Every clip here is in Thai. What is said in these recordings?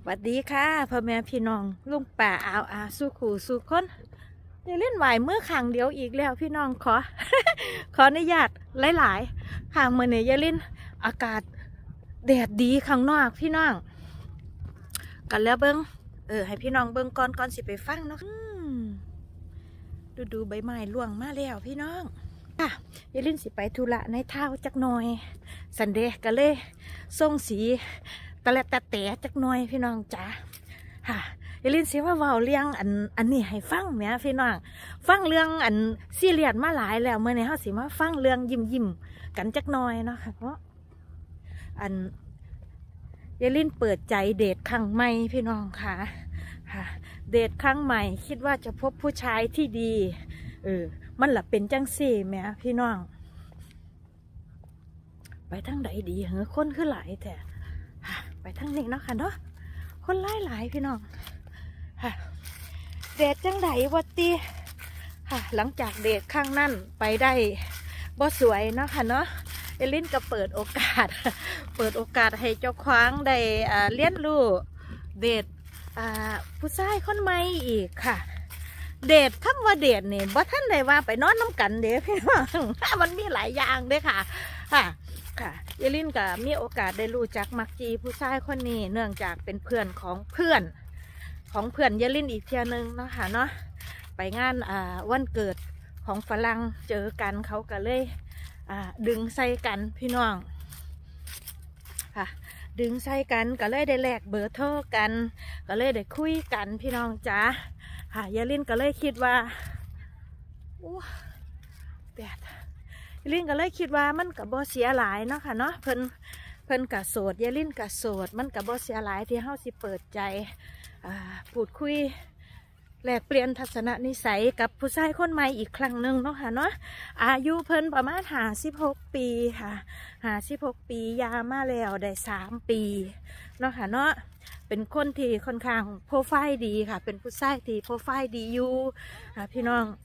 สวัสดีค่ะพ่อแม่พี่น้องลุงป่าอาสู้ขู่สู้คนอย่าเล่นไหวเมื่อขังเดียวอีกแล้วพี่น้องขอ ขออนุญาตหลายๆห่างเมื่อเนี่ยอย่าเล่นอากาศแดดดีข้างนอกพี่น้องกันแล้วเบิ้งให้พี่น้องเบิ้งก่อนสิไปฟังเนาะดูใบไม้ร่วงมาแล้วพี่น้องค่ะอย่าเล่นสิไปธุระในเท้าจักหน่อยสันเดย์กันเลยส่งสีตะแลตะแต่จักหน่อยพี่น้องจ๋าค่ะอย่าลืมสิว่าเว้าเรื่องอันนี้ให้ฟังแหมพี่น้องฟังเรื่องอันซีเรียสมาหลายแล้วเมื่อนี้เฮาสิมาฟังเรื่องยิ้มกันจักหน่อยเนาะค่ะเพราะอย่าลืมเปิดใจเดทครั้งใหม่พี่น้องค่ะเดทครั้งใหม่คิดว่าจะพบผู้ชายที่ดีมันล่ะเป็นจังซี่แหมพี่น้องไปทางใดดีเหรอคนคือหลายแต่ไปทางนี้เนาะค่ะเนาะคนหลายพี่น้องเดทจังไดวัดตีหลังจากเดทข้างนั่นไปได้บ่สวยเนาะค่ะเนาะเอลินก็เปิดโอกาสให้เจ้าคว้างได้เลี้ยนรู้เดทผู้ชายคนใหม่อีกค่ะเดทคำว่าเดทเนี่ยบ่ท่านใดว่าไปนอนน้ำกันเด้พี่น้องมันมีหลายอย่างเด้ค่ะเอลินก็มีโอกาสได้รู้จักมักจีผู้ชายคนนี้เนื่องจากเป็นเพื่อนของเพื่อนเยลินอีกเทียนึงเนาะค่ะเนาะไปงานวันเกิดของฝรั่งเจอกันเขาก็เลยดึงใส่กันพี่น้องดึงใส่กันก็เลยได้แลกเบอร์โทรกันก็เลยได้คุยกันพี่น้องจ้าเยลินก็เลยคิดว่าแดดลินก็เลยคิดว่ามันกับบ่เสียหลายเนาะค่ะเนาะเพิ่นกับโสดยายลินกับโสดมันกับบ่เสียหลายที่เฮาสิเปิดใจพูดคุยแลกเปลี่ยนทัศนนิสัยกับผู้ชายคนใหม่อีกครั้งหนึ่งเนาะค่ะเนาะอายุเพิ่นประมาณ56 ปีค่ะ56 ปียามาแล้วได้3 ปีเนาะค่ะเนาะเป็นคนที่ค่อนข้างโปรไฟล์ดีค่ะเป็นผู้ชายที่โปรไฟล์ดีอยู่พี่น้อง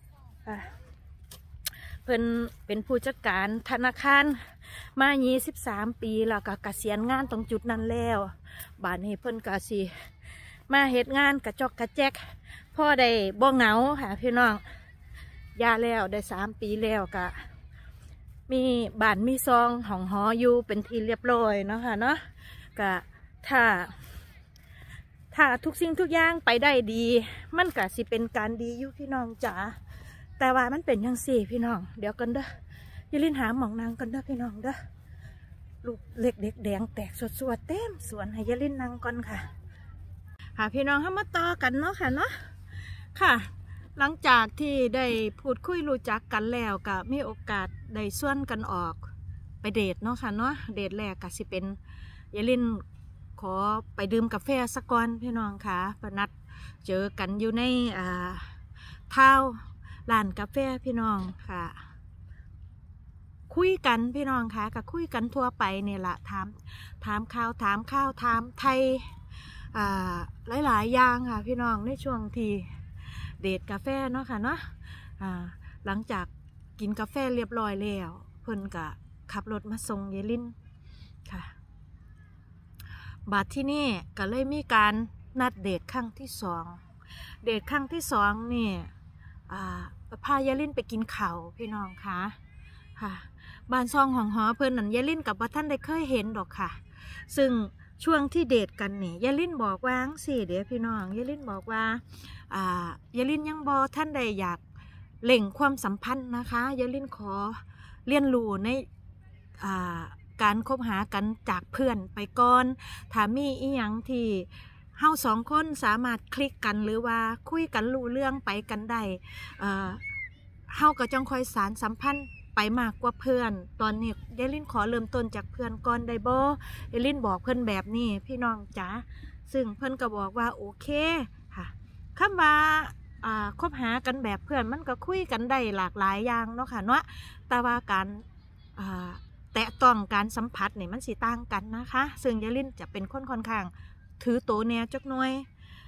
เพิ่นเป็นผู้จัดการธนาคารมา23 ปีแล้วก็เกษียณงานตรงจุดนั้นแล้วบ้านนี้เพิ่นก็สิมาเฮ็ดงานกระจอกกระแจกพ่อได้บ่เหงาค่ะพี่น้องยาแล้วได้3 ปีแล้วก็มีบ้านมีซองห้องหออยู่เป็นที่เรียบร้อยเนาะค่ะเนาะก็ถ้าทุกสิ่งทุกอย่างไปได้ดีมันก็สิเป็นการดีอยู่พี่น้องจ๋าแต่ว่ามันเป็นยังสี่พี่น้องเดี๋ยวกันเด้ออย่าลืมหาหมองนางกันเด้อพี่น้องเด้อลูกเล็กเด็กแดงแตกสวดเต็มสวนให้อย่าลืมนางก่อนค่ะพี่น้องเข้ามาต่อกันเนาะค่ะเนาะค่ะหลังจากที่ได้พูดคุยรู้จักกันแล้วก็มีโอกาสได้ส่วนกันออกไปเดทเนาะค่ะเนาะเดทแรกก็สิเป็นอย่าลืมขอไปดื่มกาแฟสักก่อนพี่น้องค่ะประนัดเจอกันอยู่ในเท้าร้านกาแฟพี่น้องค่ะคุยกันพี่น้องค่ะก็คุยกันทั่วไปเนี่ยแหละถามข่าวถามไทยหลายอย่างค่ะพี่น้องในช่วงที่เดทกาแฟเนาะค่ะเนาะหลังจากกินกาแฟเรียบร้อยแล้วเพิ่นก็ขับรถมาส่งเยลินค่ะบัดที่นี่ก็เลยมีการนัดเดทครั้งที่สองนี่พายายลินไปกินข้าวพี่น้องค่ะบ้านซองของหอเพิ่นนั่นยายลินกับว่าท่านได้เคยเห็นดอกค่ะซึ่งช่วงที่เดทกันเนี่ยยายลินบอกว่าสิเดี๋ยวพี่น้องยายลินบอกว่ายายลินยังบอท่านใดอยากเล่งความสัมพันธ์นะคะยายลินขอเรียนรู้ในการคบหากันจากเพื่อนไปก่อนถ้ามีอีหยังที่เฮา2 คนสามารถคลิกกันหรือว่าคุยกันรู้เรื่องไปกันได้เฮาก็จังคอยสารสัมพันธ์ไปมากกว่าเพื่อนตอนนี้เดลินขอเริ่มต้นจากเพื่อนก่อนได้บ่เดลินบอกเพื่อนแบบนี้พี่น้องจ๋าซึ่งเพื่อนก็บอกว่าโอเคค่ะคำว่าคบหากันแบบเพื่อนมันก็คุยกันได้หลากหลายอย่างเนาะค่ะเนาะแต่ว่าการแตะต้องการสัมผัสเนี่ยมันสิต่างกันนะคะซึ่งเดลินจะเป็นคนค่อนข้างถือโตแนวจักหน่อย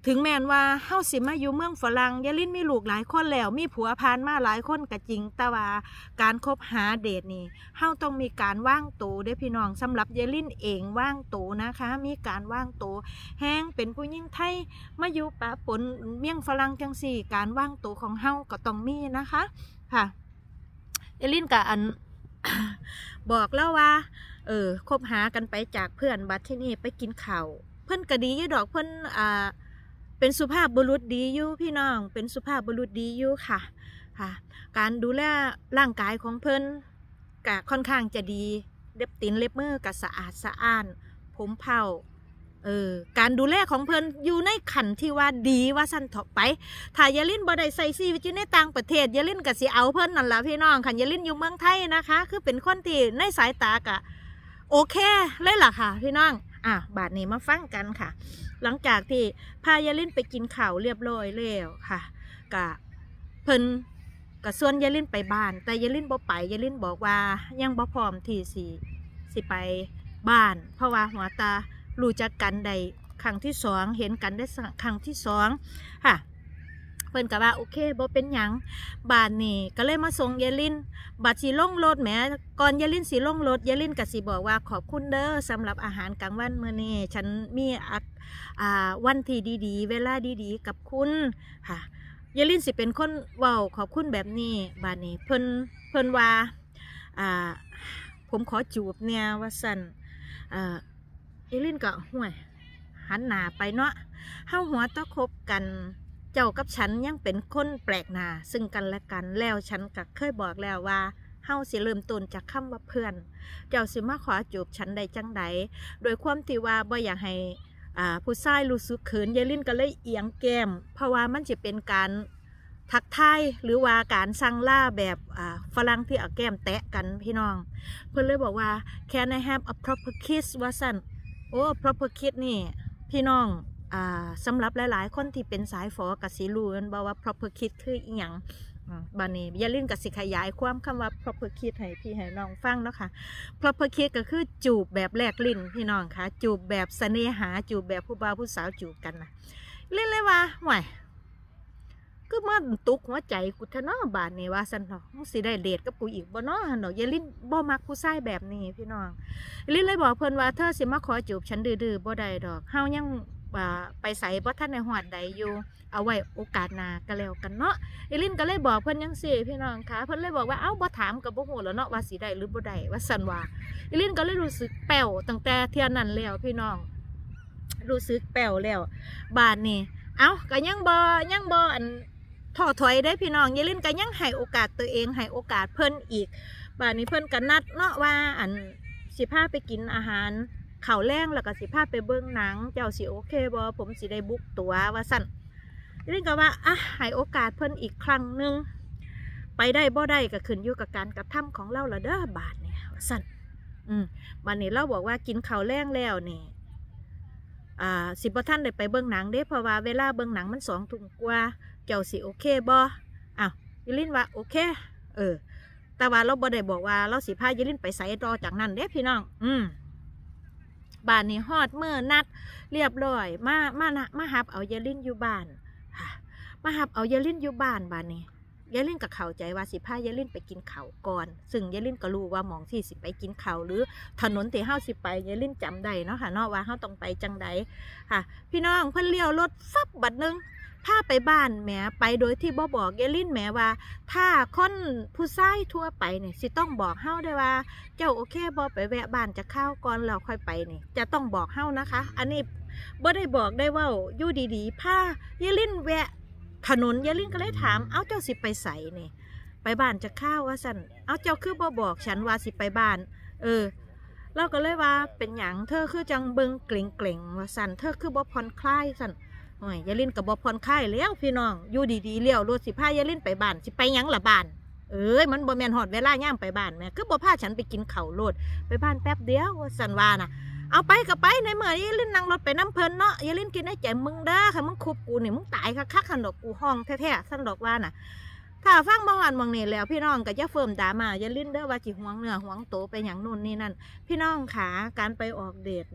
ถึงแม้นว่าเฮาสิมาอยู่เมืองฝรั่งยายลินมีลูกหลายคนแล้วมีผัวพานมาหลายคนก็จริงแต่ว่าการคบหาเดทนี่เฮาต้องมีการว่างตัวเด้อพี่น้องสำหรับยายลินเองว่างตัวนะคะมีการว่างตัวแห้งเป็นผู้หญิงไทยมาอยู่ปะปนเมืองฝรั่งจังสี่การว่างตัวของเฮาก็ต้องมีนะคะค่ะยายลินกับอัน บอกแล้วว่าคบหากันไปจากเพื่อนบัดที่นี่ไปกินข้าวเพื่อนก็ดีอยู่ดอกเพื่อนเป็นสุภาพบุรุษดีอยู่พี่น้องเป็นสุภาพบุรุษดีอยู่ค่ะการดูแลร่างกายของเพื่อนก็ค่อนข้างจะดีเล็บตีนเล็บมือก็สะอาดสะอ้านผมเผาการดูแลของเพื่อนอยู่ในขันที่ว่าดีว่าสั้นถกไปถ้ายายลินบ่ได้ใส่ชีวิตอยู่ในต่างประเทศยายลินก็สิเอาเพื่อนนั่นแหละพี่น้องขันยายลินอยู่เมืองไทยนะคะคือเป็นคนที่ในสายตากะโอเคเลยล่ะค่ะพี่น้องบาดนี้มาฟังกันค่ะหลังจากที่พายายลินไปกินข้าวเรียบร้อยแล้วค่ะกะเพิ่นกะส่วนยายลินไปบ้านแต่ยายลินบ่ไปยายลินบอกว่ายังบ่พร้อมที่สิไปบ้านเพราะว่าหัวตารู้จักกันได้ครั้งที่สองเห็นกันได้ครั้งที่สองค่ะเพิ่นก็ว่าโอเคบ่เป็นหยังบาดนี่ก็เลยมาส่งยายลินบาดสิลงรถแหมก่อนยายลินสิลงรถยายลินก็สิบอกว่าขอบคุณเด้อสำหรับอาหารกลางวันมื้อนี้ฉันมีวันที่ดีๆเวลาดีๆกับคุณค่ะยายลินสิเป็นคนเว้าขอบคุณแบบนี้บาดนี้เพิ่นว่าผมขอจูบเนี่ยว่าสั่นยายลินก็ห่วยหันหน้าไปเนาะเฮาหัวตะคบกันเจ้ากับฉันยังเป็นคนแปลกหน้าซึ่งกันและกันแล้วฉันก็เคยบอกแล้วว่าเฮาสิเริ่มต้นจากคำว่าเพื่อนเจ้าสิมาขอจูบฉันได้จังใดโดยความที่ว่าบ่อยากให้ผู้ชายรู้สึกเขินยายลินก็เลยเอียงแก้มเพราะว่ามันจะเป็นการทักทายหรือว่าการสั่งล่าแบบฝรั่งที่เอาแก้มแตะกันพี่น้องเพื่อนเลยบอกว่า Can I have a proper kiss ว่าสั่นโอ้ proper kiss นี่พี่น้องสำหรับหลายๆคนที่เป็นสายฝอกับสีรู้กันบอกว่า proper kiss คืออีหยังบานี้ยายลินกับสิขยายความคำว่า proper kiss ให้พี่ให้น้องฟังเนาะค่ะ proper kiss ก็คือจูบแบบแลกลิ้นพี่น้องค่ะจูบแบบเสน่หาจูบแบบผู้บ่าวผู้สาวจูบกันนะเล่นเลยว่าห่วยก็มาตุกหัวใจกูทะเนาะบาดนี้ว่าสันเนาะมึงสิได้เดทกับกูอีกบ่เนาะเนาะยายลินบ่มักผู้ชายแบบนี้พี่น้องลินเลยบอกเพิ่นว่าเธอสิมาขอจูบฉันดื้อๆบ่ได้ดอกเฮายังไปใส่บ่ทันในหอดใดอยู่เอาไว้โอกาสหน้าก็แล้วกันเนาะยายลินก็เลยบอกเพิ่นจังซี่พี่น้องค่ะเพิ่นเลยบอกว่าเอ้าบ่ถามก็บ่ฮู้แล้วเนาะว่าสิได้หรือบ่ได้ว่าซั่นว่ายายลินก็เลยรู้สึกแป้วตั้งแต่เที่ยนั้นแล้วพี่น้องรู้สึกแป้วแล้วบาดนี้เอ้าก็ยังบ่อันท้อถอยได้พี่น้องยายลินก็ยังให้โอกาสตัวเองให้โอกาสเพิ่นอีกบาดนี้เพิ่นก็นัดเนาะว่าอันสิพาไปกินอาหารข้าวแรงแล้วก็สิพาไปเบิ่งหนังเจ้าสิโอเคบ่ผมสิได้บุ๊กตั๋วว่าสั่นยายลินก็ว่าให้โอกาสเพิ่นอีกครั้งนึงไปได้บ่ได้ก็ขึ้นอยู่กับการกระทำของเราละเด้อบาดนี้ว่าสั่นบาดนี้เราบอกว่ากินข้าวแรงแล้วนี่สิบ่ท่านได้ไปเบิ่งหนังเด้เพราะว่าเวลาเบิ่งหนังมัน2 ทุ่มกว่าเจ้าสิโอเคบ่ยายลินว่าโอเคแต่ว่าเราบ่ได้บอกว่าเราสิพายายลินไปใส่รอจากนั้นเด้พี่น้องบ้านนี้ฮอดเมื่อนัดเรียบร้อยมาหับเอายายลินอยู่บ้านมาหับเอายายลินอยู่บ้านบ้านนี้ยายลินก็เข้าใจว่าสิพายายลินไปกินข้าวก่อนซึ่งยายลินก็รู้ว่าหม่องที่สิไปกินข้าวหรือถนนที่เฮาสิไปยายลินจำได้เนาะค่ะเนาะว่าเฮาต้องไปจังใดค่ะพี่น้องเพิ่นเลี้ยวรถฟับบัดนึงพาไปบ้านแหมไปโดยที่บ่บอกยายลินแหมว่าถ้าคนผู้ชายทั่วไปเนี่ยสิต้องบอกเฮาได้ว่าเจ้าโอเคบ่ไปแวะบ้านจะเข้าก่อนแล้วค่อยไปนี่จะต้องบอกเฮานะคะอันนี้บ่ได้บอกได้ว่าอยู่ดีๆพายายลินแวะถนนยายลินก็เลยถามเอ้าเจ้าสิไปใส่นี่ไปบ้านจะเข้าว่าสั่นเอ้าเจ้าคือบ่บอกฉันว่าสิไปบ้านเราก็เลยว่าเป็นหยังเธอคือจังเบิ่งเกร็งๆว่าสั่นเธอคือบ่ผ่อนคลายสั่นยายลินกับบ่ผ่อนคลายแล้วพี่น้องอยู่ดีๆเลี้ยวรถสิพายายลินไปบ้านสิไปหยังละบ้านมันบ่แม่นฮอดเวลาย่างไปบ้านแม่คือบ่พาฉันไปกินข้าวโลดไปบ้านแป๊บเดียวว่าสั่นว่าน่ะเอาไปก็ไปในเมื่อยายลินนั่งรถไปน้ำเพลินเนาะยายลินกินได้ใจมึงเด้อค่ะมึงคุบกูนี่มึงตายคักๆขันดอกกูห้องแท้ๆสั่นดอกว่าน่ะถ้าฟังบางวันบางนี่แล้วพี่น้องก็จะเฟิ่มด่ามายายลินเด้อว่าจิหวงเนื้อหวงโตไปอย่างนู่นนี่นั่นพี่น้องขาการไปออกเดทนี่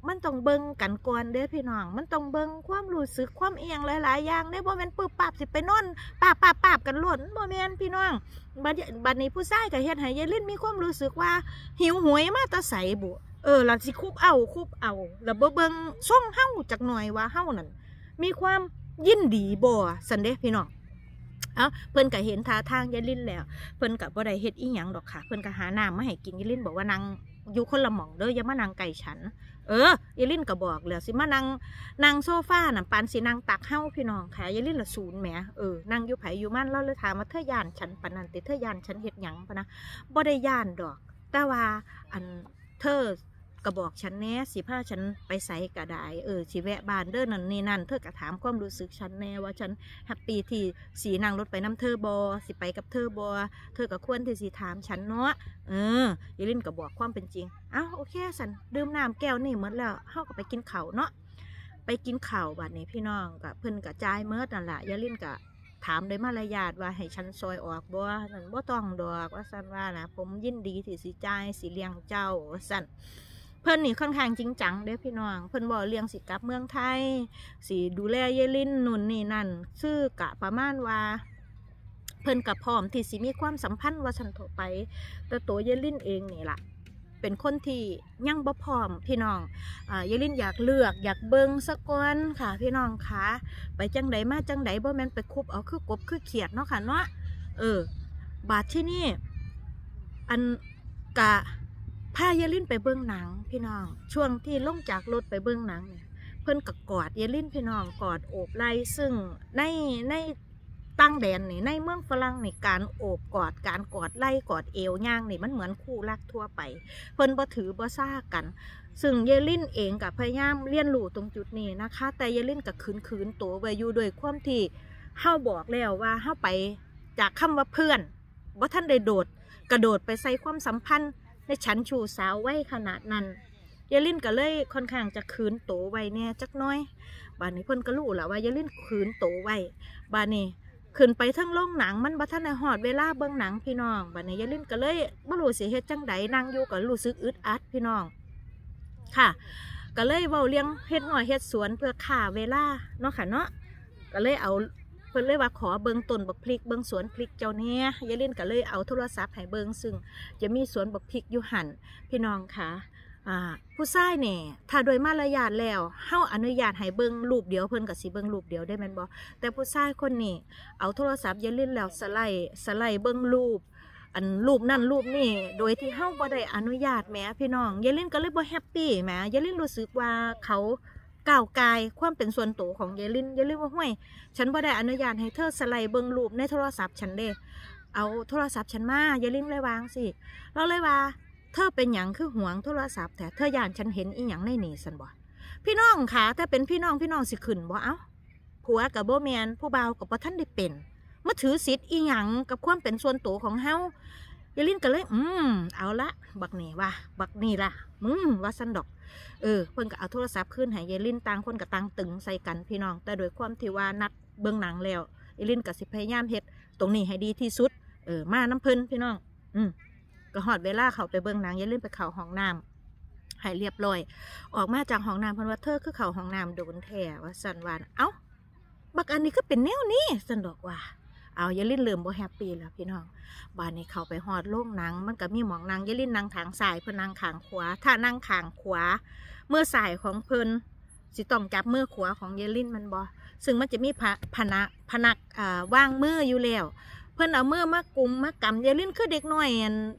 มันต้องเบิ่งกันก่อนเด้อพี่น้องมันต้องเบิ่งความรู้สึกความเอียงหลายๆอย่างได้บ่แม่นปึ๊บปั๊บสิไปนอนปาบกันหล่นบ่แม่นพี่น้องบัดนี้ผู้ชายก็เฮ็ดให้ยายลิ้นมีความรู้สึกว่าหิวโหยมาแต่ไสบุหลังสิคุบเอาแล้วบ่เบิ่งส่งเฮาจักหน่อยว่าเฮานั่นมีความยินดีบ่ซั่นเด้พี่น้องเพิ่นก็เห็นท่าทางยายลิ้นแล้วเพิ่นก็บ่ได้เฮ็ดอีหยังดอกค่ะเพิ่นก็หาน้ำมาให้กินยายลิ้นบอกว่านั่งอยู่คนละหม่องเด้ออย่ามานั่งไกลฉันยายลิ้นก็บอกแล้วสิมานั่งโซฟาน่ะปานสินั่งตักเฮาพี่น้องค่ะยายลิ้นละศูนย์แหมนั่งอยู่ไผอยู่มันเราเลยถามว่าเธอย่านฉันปานนั้นติเธอย่านฉันเฮ็ดหยังปะนะบ่ได้ย่านดอกแต่ว่าอันเธอก็บอกฉันแน่สิพาฉันไปใส่กระดายสิแวะบ้านเด้อนั่นนี่นั่นเธอก็ถามความรู้สึกฉันแน่ว่าฉันแฮปปี้ที่สีนั่งรถไปน้ำเธอบอสิไปกับเธอบอเธอก็ควรที่สิถามฉันเนาะยายลิ้นก็บอกความเป็นจริงโอเคสันดื่มน้ำแก้วนี่หมดแล้วเฮาก็ไปกินข้าวเนาะไปกินข้าวบัดนี้พี่น้องกับเพิ่นกับจ่ายเมื่อนั่นแหละยายลิ้นก็ถามโดยมารยาทว่าให้ฉันซอยออกบ่นั่นบ่ต้องดอกว่าสันว่านะผมยินดีที่สิจ่ายสิเลี้ยงเจ้าสันเพิ่นนี่ค่อนข้างจริงจังเด้อพี่น้องเพิ่นบอกเลี้ยงสิกลับเมืองไทยสิดูแลยายลิ้นนุ่นนี่นั่นซื่อกะประมาณว่าเพิ่นกับพร้อมที่สิมีความสัมพันธ์ว่าฉันทั่วไปแต่ตัวยายลิ้นเองนี่ล่ะเป็นคนที่ยังบ่พร้อมพี่น้องยายลิ้นอยากเลือกอยากเบิ่งสักก่อนค่ะพี่น้องคะไปจังใดมาจังใดบ่แม่นไปคุบเอาคือกบคือเขียดเนาะค่ะเนาะบาดที่นี่อันกะพายายลิ้นไปเบิ่งหนังพี่น้องช่วงที่ลงจากรถไปเบิ่งหนังเนี่ยเพิ่นก็กอดยายลิ้นพี่น้องกอดโอบไหล่ซึ่งในต่างแดนนี่ในเมืองฝรั่งนี่การโอบกอดการกอดไหล่กอดเอวย่างนี่มันเหมือนคู่รักทั่วไปเพิ่นบ่ถือบ่ซ่ากันซึ่งยายลิ้นเองก็พยายามเรียนรู้ตรงจุดนี้นะคะแต่ยายลิ้นก็ขืนตัวไว้อยู่ด้วยความที่เฮาบอกแล้วว่าเฮาไปจากคำว่าเพื่อนบ่ทันได้กระโดดไปใส่ความสัมพันธ์ในชั้นชูสาวไว้ขนาดนั้นยายลิ้นก็เลยค่อนข้างจะขืนโตไว้แน่จักน้อยบานนี้เพิ่นก็รู้แหละว่ายายลิ้นขืนโตไว้บานนี้ขึ้นไปทั้งโรงหนังมันบ่ทันได้ฮอดเวลาเบิ่งหนังพี่น้องบานนี้ยายลิ้นก็เลยบ่รู้สิเฮ็ดจังใดนั่งอยู่ก็รู้สึกอึดอัดพี่น้องค่ะก็เลยเว้าเลี้ยงเฮ็ดหน่อยเฮ็ดสวนเพื่อฆ่าเวลาเนาะค่ะเนาะก็เลยเอาเพิ่นเลยว่าขอเบิ่งต้นบักพริกเบิ่งสวนพริกเจ้าเนี่ยยายลิ้นก็เลยเอาโทรศัพท์ให้เบิ่งซึ่งจะมีสวนบักพริกอยู่หันพี่น้องค่ะผู้ชายเนี่ยถ้าโดยมารยาทแล้วเฮาอนุญาตให้เบิ่งรูปเดียวเพิ่นก็สิเบิ่งรูปเดียวได้แม่นบ่แต่ผู้ชายคนนี้เอาโทรศัพท์ยายลิ้นแล้วสไลด์เบิ่งรูปรูปนั่นรูปนี่โดยที่เฮาบ่ได้อนุญาตแหมพี่น้องยายลิ้นก็เลยบ่แฮปปี้แหมยายลิ้นรู้สึกว่าเขาก้าวไกลความเป็นส่วนตัวของยายลิ้นว่าห้วยฉันบ่ได้อนุญาตให้เธอสไลด์เบิ่งรูปในโทรศัพท์ฉันเด้เอาโทรศัพท์ฉันมายายลิ้นเลยวางสิเราเลยว่าเธอเป็นหยังคือหวงโทรศัพท์แต่เธอย่านฉันเห็นอีหยังในนี่สันบ่พี่น้องค่ะถ้าเป็นพี่น้องสิขึ้นบ่เอ้าผัวกับบ่แมนผู้บ่าวกับบ่ท่านได้เป็นมาถือสิทธิ์อีหยังกับความเป็นส่วนตัวของเฮายายลิ้นก็เลยเอาละบักนี่ว่าบักนี่ล่ะว่าสันดอกเพิ่นก็เอาโทรศัพท์ขึ้นให้ยายลิ้นต่างคนกับต่างตึงใส่กันพี่น้องแต่โดยความที่ว่านัดเบิ่งหนังแล้วยายลิ้นก็สิพยายามเฮ็ดตรงนี้ให้ดีที่สุดมาน้ำเพิ่นพี่น้องก็หอดเวลาเขาไปเบิ่งหนังยายลิ้นไปเข้าห้องน้ำให้เรียบร้อยออกมาจากห้องน้ำเพิ่นว่าเธอคือเข้าห้องน้ำโดนแท้ว่าสันว่าเอ้าบักอันนี้ก็เป็นแนวนี้สันดอกว่าเอายายลิ้นเริ่มบ่แฮปปี้แล้วพี่น้องบ้านนี้เขาไปหอดโรงหนังมันก็มีหมองนางยายลิ้นนางทางซ้ายเพิ่นนางขางขวาถ้านางขางขวาเมื่อซ้ายของเพิ่นสิต้องจับมือขวาของยายลิ้นมันบ่ซึ่งมันจะมีพนักว่างมืออยู่แล้วเพิ่นเอามือมากลุ่มมากำยายลิ้นคือเด็กน้อย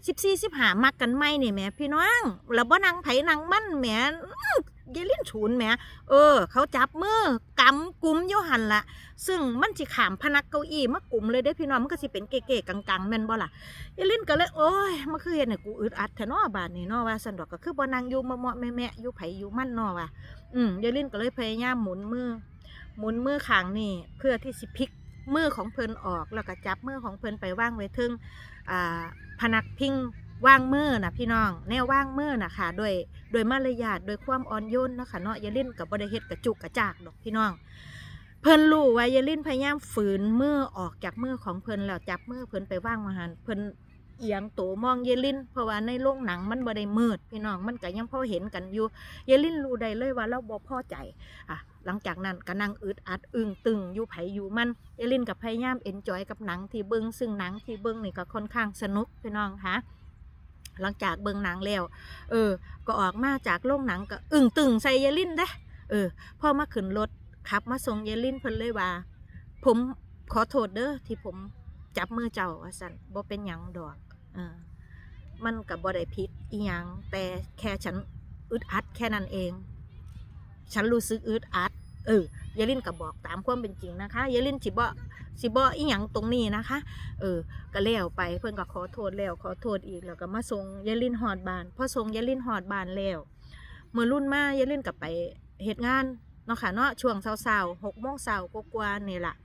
14-15มักกันไม่นี่แหมพี่น้องแล้วบ่นางไผนางมันแหมยายลิ้นฉุนแหมเขาจับมือกำกุมอยู่หันละซึ่งมันสิขามพนักเก้าอี้มากลุ่มเลยได้พี่น้องมันก็สิเป็นเก๋ๆกังๆแม่นบ่ล่ะยายลิ้นก็เลยโอ้ยมันคือเฮ็ดให้กูอึดอัดแท้เนาะบาดนี้เนาะว่าซั่นดอกก็คือบ่นางอยู่เมาะๆแม่ๆอยู่ไผอยู่มันเนาะว่ายายลิ้นก็เลยพยายามหมุนมือข้างนี่เพื่อที่สิพลิกมือของเพิ่นออกแล้วก็จับมือของเพิ่นไปวางไว้ถึงพนักพิงว่างมือนะพี่น้องแนวว่างมือนะค่ะโดยมารยาทโดยความอ่อนโยนนะคะเนาะยายลิ้นกับบริเฮ็ดกระจุกกระจากดอกพี่น้องเพิ่นรู้ว่ายายลิ้นพยายามฝืนมือออกจากมือของเพิ่นแล้วจับมือเพิ่นไปว่างมาหันเพิ่นเอียงโตมองเยลินเพราะว่าในโรงหนังมันบ่ได้มืดพี่น้องมันก็ยังพอเห็นกันอยู่เยลินรู้ได้เลยว่าเราบ่พอใจหลังจากนั้นก็นั่งอึดอัดอึ้งตึงอยู่ไผอยู่มันเยลินกับพยายามเอนจอยกับหนังที่เบิ้งซึ่งหนังที่เบิ้งนี่ก็ค่อนข้างสนุกพี่น้องคะหลังจากเบิ้งหนังแล้วก็ออกมาจากโรงหนังก็อึ้งตึงใส่เยลินได้พอมาขึ้นรถขับมาส่งเยลินเพิ่นเลยว่าผมขอโทษเด้อที่ผมจับมือเจ้าว่าสั่นบ่เป็นหยังดอกมันกับบ่ได้ผิดอีหยังแต่แค่ฉันอึดอัดแค่นั้นเองฉันรู้สึกอึดอัดเยลินก็บอกตามความเป็นจริงนะคะเยลินสิบ่อีหยังตรงนี้นะคะก็แล้วไปเพิ่นก็ขอโทษแล้วขอโทษอีกแล้วก็มาส่งเยลินฮอดบ้านพอส่งเยลินฮอดบ้านแล้วเมื่อรุ่นมาเยลินก็ไปเฮ็ดงานเนาะค่ะเนาะช่วงเช้าๆ6 โมงเช้ากว่าๆนี่ล่ะ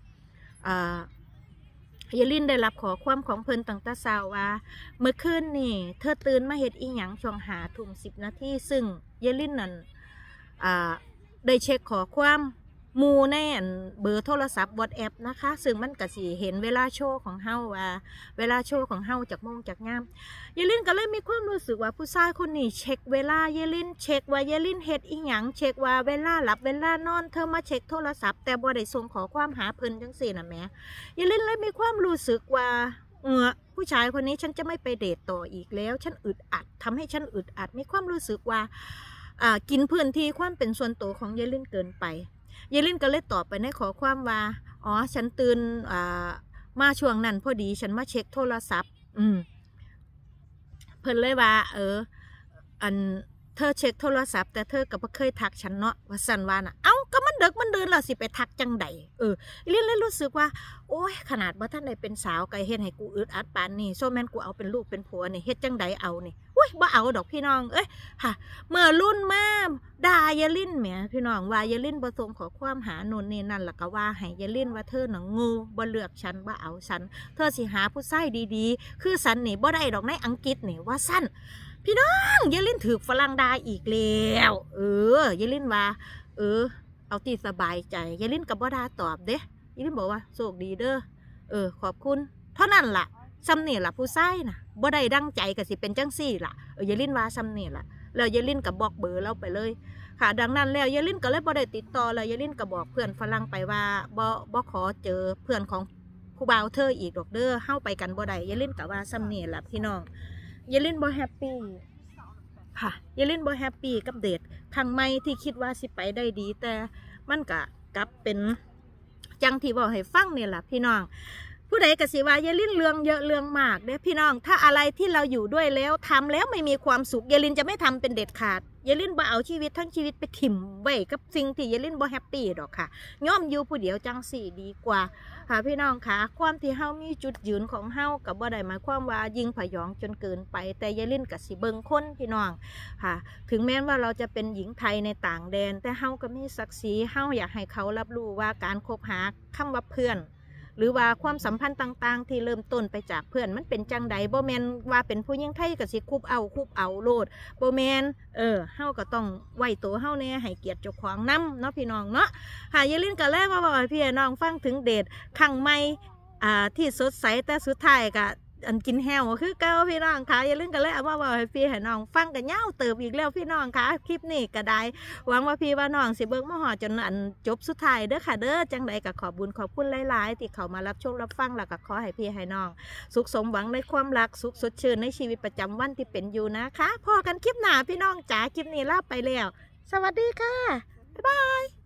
เยลินได้รับขอความของเพิ่นตั้งแต่เช้าว่าเมื่อคืนนี่เธอตื่นมาเฮ็ดอีหยังช่วง5 ทุ่ม 10 นาทีซึ่งเยลินนั่นได้เช็คขอความมูในเบอร์โทรศัพท์ WhatsApp นะคะซึ่งมันก็สิเห็นเวลาโชว์ของเฮาว่าเวลาโชว์ของเฮาจากโมงจากยามเยลินก็เลยมีความรู้สึกว่าผู้ชายคนนี้เช็คเวลาเยลินเช็คว่าเยลินเฮ็ดอีหยังเช็คว่าเวลาหลับเวลานอนเธอมาเช็คโทรศัพท์แต่บ่ได้ส่งขอความหาเพิ่นจังซี่น่ะแหมเยลินเลยมีความรู้สึกว่าผู้ชายคนนี้ฉันจะไม่ไปเดทต่ออีกแล้วฉันอึดอัดทำให้ฉันอึดอัดมีความรู้สึกว่ากินพื้นที่ความเป็นส่วนตัวของเยลินเกินไปเยลินก็เลยตอบไปในขอความว่าฉันตื่นมาช่วงนั้นพอดีฉันมาเช็คโทรศัพท์เพิ่นเลยว่าเธอเช็คโทรศัพท์แต่เธอก็บ่เคยทักฉันเนาะว่าสั่นว่าน่ะก็มันเด็กมันเดินแล้วสิไปทักจังใดเล่นรู้สึกว่าโอ้ยขนาดว่าท่านใดเป็นสาวไกเฮ็ดให้กูอึดอัดปานนี่โซแมนกูเอาเป็นลูกเป็นผัวนี่เฮ็ดจังใดเอานี่อุ้ยบ่เอาดอกพี่น้องค่ะเมื่อรุ่นมาด่าเยลินแหมพี่น้องว่าเยลินบ่ส่งขอความหาโน่นนี่นั่นแล้วก็ว่าให้เยลินว่าเธอน่ะงูบ่เลือกฉันบ่เอาฉันเธอสิหาผู้ชายดีๆคือฉันนี่บ่ได้ดอกในอังกฤษนี่ว่าสั้นพี่น้องเยลินถือฝรั่งด่าอีกแล้วเยลินว่าเอาที่สบายใจเยลินกับบ่ด่าตอบเด้เยลินบอกว่าโชคดีเด้อขอบคุณเท่านั้นล่ะซ้ำนี่ล่ะผู้ชายน่ะบ่ได้ดังใจก็สิเป็นจังซี่ล่ะเยลินว่าซ้ำนี่ล่ะแล้วเยลินกับบอกเบอร์เราไปเลยค่ะดังนั้นแล้วเยลินก็เลยบ่ได้ติดต่อแล้วเยลินก็บอกเพื่อนฝรั่งไปว่าบ่ขอเจอเพื่อนของผู้บ่าวเธออีกดอกเด้อเฮาไปกันบ่ได้เยลินก็ว่าซ้ำนี่ล่ะพี่น้องเยลินบ่แฮปปี้ค่ะเยลินบ่แฮปปี้กับเดทครั้งใหม่ที่คิดว่าสิไปได้ดีแต่มันก็กลับเป็นจังที่บอกให้ฟังเนี่ยแหละพี่น้องผู้ใดก็สิว่าเยลินเรื่องเยอะเรื่องมากเด้พี่น้องถ้าอะไรที่เราอยู่ด้วยแล้วทำแล้วไม่มีความสุขเยลินจะไม่ทำเป็นเด็ดขาดเยลินบ่เอาชีวิตทั้งชีวิตไปถิ่มไว้กับสิ่งที่เยลินบ่แฮปปี้ดอกค่ะย่อมอยู่ผู้เดียวจังสี่ดีกว่าค่ะพี่น้องค่ะความที่เฮามีจุดยืนของเฮากับบ่ได้หมายความว่ายิงผยองจนเกินไปแต่เยลินก็สิเบิ่งคนพี่น้องค่ะถึงแม้ว่าเราจะเป็นหญิงไทยในต่างแดนแต่เฮาก็มีศักดิ์ศรีเฮาอยากให้เขารับรู้ว่าการคบหาคำว่าเพื่อนหรือว่าความสัมพันธ์ต่างๆที่เริ่มต้นไปจากเพื่อนมันเป็นจังใดบ่แมนว่าเป็นผู้หญิงไทยก็สิคุบเอาโลดบ่แมนเฮาก็ต้องไหวตัวเฮาแน่ให้เกียรติเจ้าของนำเนาะพี่น้องเนาะค่ะเยลินก็เลยมาบอกให้พี่น้องฟังถึงเดทครั้งใหม่ที่สดใสแต่สุดท้ายก็กินแฮวคือเก่าพี่น้องค่ะอย่าลืมกันเลยเอามาบอกให้พี่ให้น้องฟังกันยาวเติบอีกแล้วพี่น้องค่ะคลิปนี้ก็ได้หวังว่าพี่ว่าน้องสิเบิ่งมาหอจนจบสุดท้ายเด้อค่ะเด้อจังใดก็ขอบบุญขอบคุณหลายๆที่เขามารับชมรับฟังแล้วก็ขอให้พี่ให้น้องสุขสมหวังในความรักสุขสดชื่นในชีวิตประจำวันที่เป็นอยู่นะคะพอกันคลิปหน้าพี่น้องจ๋าคลิปนี้ลาไปแล้วสวัสดีค่ะบ๊ายบาย